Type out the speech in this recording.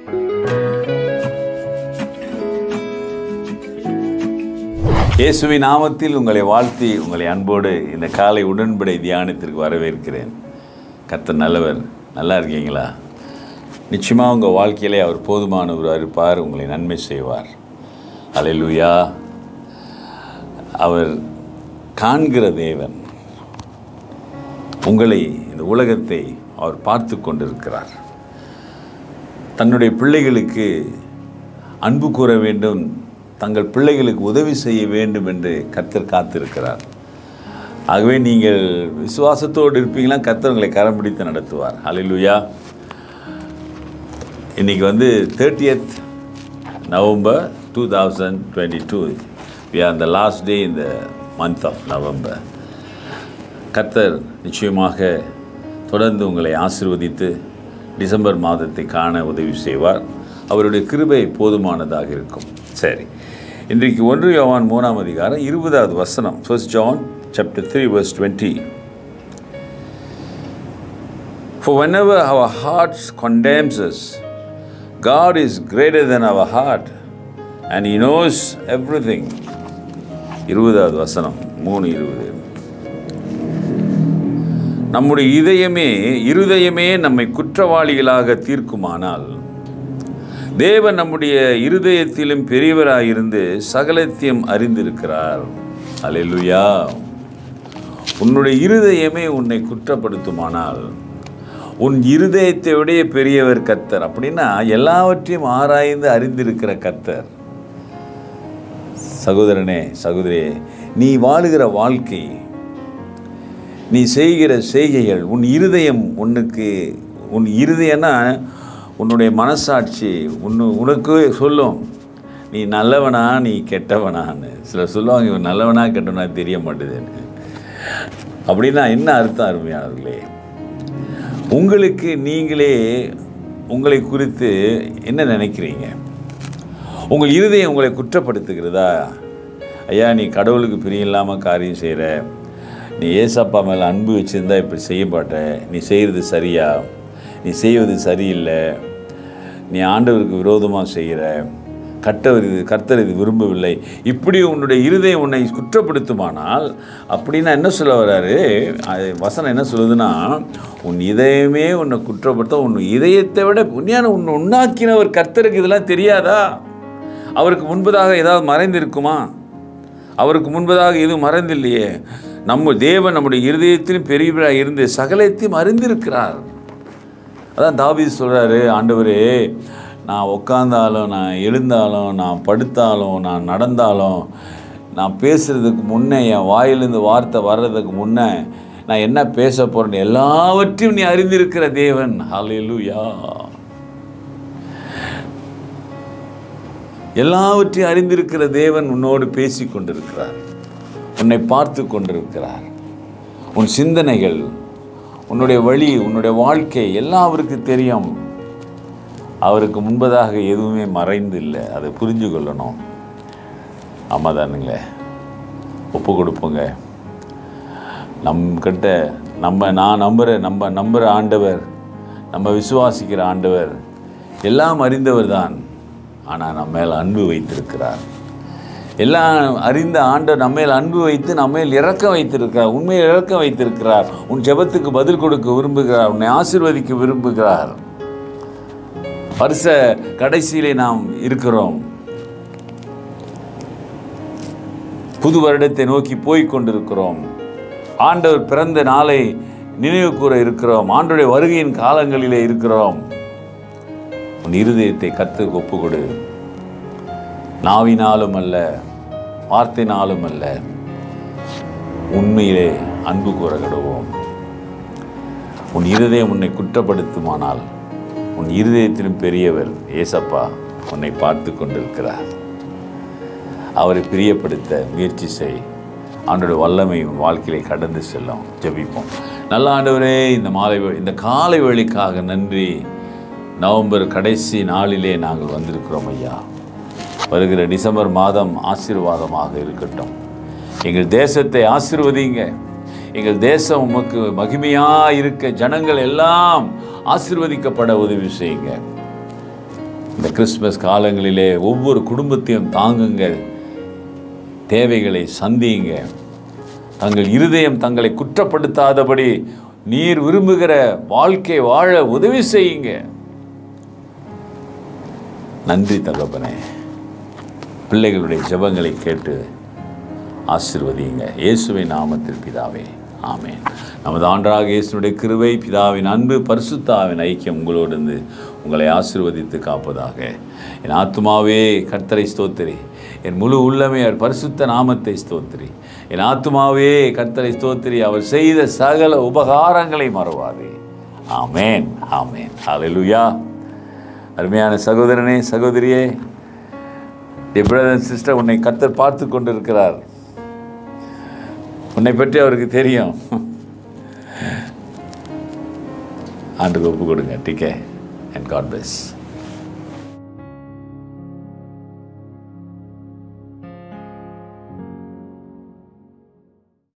இயேசுவின் நாமத்தில் உங்களை வாழ்த்தி உங்களை அன்போடு இந்த காலை உடன்படை தியானத்திற்கு வரவேற்கிறேன். கர்த்தர் நல்லவர். நல்லா இருக்கீங்களா? நிச்சயமாக உங்கள் வாழ்க்கையிலே அவர் போதுமானவராக இருப்பார், உங்களை நன்மை செய்வார். அல்லேலூயா. அவர் காண்கிற தேவன். உங்களை, இந்த உலகத்தை அவர் பார்த்து கொண்டிருக்கிறார். தன்னுடைய பிள்ளைகளுக்கு அன்பு கூற வேண்டும், தங்கள் பிள்ளைகளுக்கு உதவி செய்ய வேண்டும் என்று கர்த்தர் காத்திருக்கிறார். ஆகவே நீங்கள் விசுவாசத்தோடு இருப்பீங்களா, கர்த்தர் உங்களை கரம் பிடித்து நடத்துவார். அல்லேலூயா. இன்றைக்கி 30th November 2022. We are the last day in the month of November. கர்த்தர் நிச்சயமாக தொடர்ந்து உங்களை ஆசீர்வதித்து டிசம்பர் மாதத்தை காண உதவி செய்வார். அவருடைய கிருபை போதுமானதாக இருக்கும். சரி, இன்றைக்கு 1 யோவான் 3ஆம் அதிகாரம் 20வது வசனம். 1 John chapter 3 verse 20. For whenever our hearts condemns us, God is greater than our heart and He knows everything. 20வது வசனம் 3:20. நம்முடைய இருதயமே நம்மை குற்றவாளிகளாக தீர்க்குமானால், தேவன் நம்முடைய இருதயத்திலும் பெரியவராயிருந்து சகலத்தையும் அறிந்திருக்கிறார். அல்லேலூயா. உன்னுடைய இருதயமே உன்னை குற்றப்படுத்துமானால், உன் இருதயத்தை விட பெரியவர் கர்த்தர். அப்படின்னா எல்லாவற்றையும் ஆராய்ந்து அறிந்திருக்கிற கர்த்தர். சகோதரனே, சகோதரியே, நீ வாழுகிற வாழ்க்கை, நீ செய்கிற செய்கைகள், உன் இருதயம் உன் இருதயம்னா உன்னுடைய மனசாட்சி உனக்கு சொல்லும், நீ நல்லவனா நீ கெட்டவனான்னு. சிலர் சொல்லுவாங்க, இவன் நல்லவனா கெட்டவனா தெரிய மாட்டேதுன்னு. அப்படின்னா என்ன அர்த்தம் அருமையானவர்களே? உங்களுக்கு நீங்களே உங்களை குறித்து என்ன நினைக்கிறீங்க? உங்கள் இருதயம் உங்களை குற்றப்படுத்துகிறதா? ஐயா, நீ கடவுளுக்கு பிரியம் இல்லாமல் காரியம் செய்கிற, நீ ஏசப்பா மேலே அன்பு வச்சுருந்தா இப்படி செய்ய மாட்ட, நீ செய்கிறது சரியா, நீ செய்வது சரியில்லை, நீ ஆண்டவருக்கு விரோதமாக செய்கிற, கர்த்தர் இது விரும்பவில்லை, இப்படி உன்னுடைய இருதயம் உன்னை குற்றப்படுத்துமானால், அப்படின்னா என்ன சொல்ல வர்றாரு? வசனம் என்ன சொல்லுதுன்னா, உன் இதயமே உன்னை குற்றப்படுத்த, உன் இதயத்தை விட உண்மையான உன்னை உண்ணாக்கினவர் கர்த்தருக்கு இதெல்லாம் தெரியாதா? அவருக்கு முன்பதாக ஏதாவது மறைந்திருக்குமா? அவருக்கு முன்பதாக எதுவும் மறைந்தில்லையே. தேவன் நம்முடைய இருதயத்திலும் பெரியவராக இருந்து சகலத்தையும் அறிந்திருக்கிறார். அதான் தாவீது சொல்கிறாரு, ஆண்டவரே, நான் உட்கார்ந்தாலும், நான் எழுந்தாலும், நான் படுத்தாலும், நான் நடந்தாலும், நான் பேசுகிறதுக்கு முன்னே, என் வாயிலிருந்து வார்த்தை வர்றதுக்கு முன்னே நான் என்ன பேச போகிறேன்னு எல்லாவற்றையும் நீ அறிந்திருக்கிற தேவன். ஹல்லேலூயா. எல்லாவற்றையும் அறிந்திருக்கிற தேவன் உன்னோடு பேசி கொண்டிருக்கிறார், உன்னை பார்த்து கொண்டிருக்கிறார். உன் சிந்தனைகள், உன்னுடைய வழி, உன்னுடைய வாழ்க்கை எல்லாம் அவருக்கு தெரியும். அவருக்கு முன்பதாக எதுவுமே மறைந்து இல்லை. அதை புரிஞ்சு கொள்ளணும். ஆமாதானுங்களே? ஒப்பு கொடுப்போங்க. நான் நம்புகிற ஆண்டவர், நம்ம விசுவாசிக்கிற ஆண்டவர் எல்லாம் அறிந்தவர் தான். ஆனால் நம்ம மேல் அன்பு வைத்திருக்கிறார். எல்லாம் அறிந்த ஆண்டவர் நம்ம மேல் அன்பு வைத்து நம்ம மேல் இரக்கம் வைத்திருக்கிறார். உண்மையில் இரக்கம் வைத்திருக்கிறார். உன் ஜெபத்துக்கு பதில் கொடுக்க விரும்புகிறார். உன்னை ஆசீர்வதிக்க விரும்புகிறார். வருஷ கடைசியிலே நாம் இருக்கிறோம். புது வருடத்தை நோக்கி போய்கொண்டிருக்கிறோம். ஆண்டவர் பிறந்த நாளை நினைவு கூற இருக்கிறோம். ஆண்டவருடைய வருகையின் காலங்களிலே இருக்கிறோம். உன் இருதயத்தை கர்த்தருக்கு ஒப்பு கொடு. நாவினாலும் அல்ல, வார்த்தையினாலும் அல்ல, உண்மையிலே அன்பு கூற கடவோம். உன் இருதயம் உன்னை குற்றப்படுத்துமானால், உன் இருதயத்திலும் பெரியவர் ஏசப்பா உன்னை பார்த்து கொண்டிருக்கிறார். அவரை பிரியப்படுத்த முயற்சி செய். ஆண்டோட வல்லமை உன் வாழ்க்கையிலே கடந்து செல்லும். ஜெபிப்போம். நல்ல ஆண்டவரே, இந்த காலை வேளைக்காக நன்றி. நவம்பர் கடைசி நாளிலே நாங்கள் வந்திருக்கிறோம் ஐயா. வருகிற டிசம்பர் மாதம் ஆசீர்வாதமாக இருக்கட்டும். எங்கள் தேசத்தை ஆசீர்வதிங்க. எங்கள் தேசம் உமக்கு மகிமையாக இருக்க ஜனங்கள் எல்லாம் ஆசீர்வதிக்கப்பட உதவி செய்யுங்க. இந்த கிறிஸ்மஸ் காலங்களிலே ஒவ்வொரு குடும்பத்தையும் தாங்குங்க, தேவைகளை சந்தியுங்க. தங்கள் இருதயம் தங்களை குற்றப்படுத்தாதபடி நீர் விரும்புகிற வாழ்க்கை வாழ உதவி செய்யுங்க. நன்றி தகப்பனே. பிள்ளைகளுடைய ஜெபங்களை கேட்டு ஆசீர்வதியுங்க. இயேசுவின் நாமத்தில் பிதாவே, ஆமென். நமது ஆண்டவராகிய இயேசுவினுடைய கிருபை, பிதாவின் அன்பு, பரிசுத்த ஆவியின் ஐக்கியம் உங்களோடு இருந்து உங்களை ஆசீர்வதித்து காப்பதாக. என் ஆத்துமாவே கர்த்தரை ஸ்தோத்திரி, என் முழு உள்ளமே அவர் பரிசுத்த நாமத்தை ஸ்தோத்திரி. என் ஆத்துமாவே கர்த்தரை ஸ்தோத்திரி, அவர் செய்த சகல உபகாரங்களை மறவாதே. ஆமென், ஆமென். ஹல்லேலூயா. அருமையான சகோதரனே, சகோதரியே, dear brother and sister, உன்னை கர்த்தர் பார்த்து கொண்டிருக்கிறார். உன்னை பற்றி அவருக்கு தெரியும். ஆண்டுக்கு ஒப்பு கொடுங்க. டிகே அண்ட் காட் பிளஸ்.